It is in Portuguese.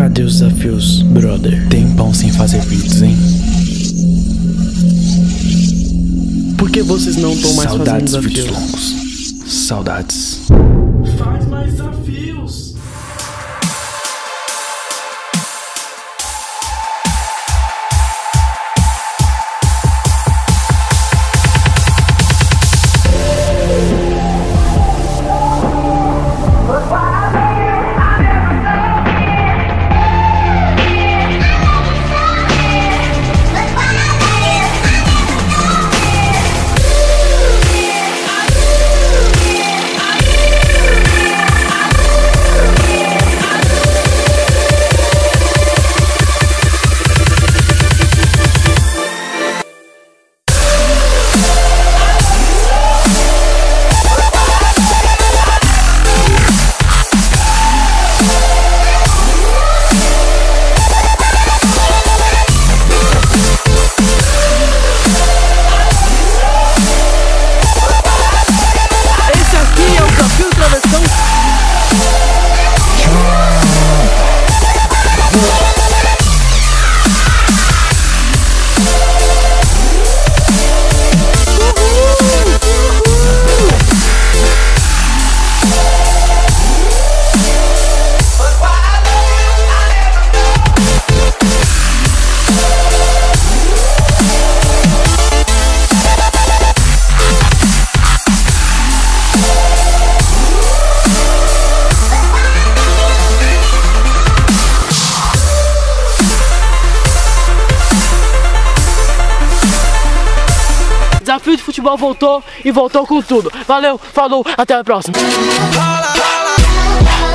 Cadê os desafios, brother? Tempão sem fazer vídeos, hein? Por que vocês não estão mais fazendo Saudades desafios? vídeos longos. Saudades. Faz mais desafios. Desafio de futebol voltou e voltou com tudo. Valeu, falou, até a próxima.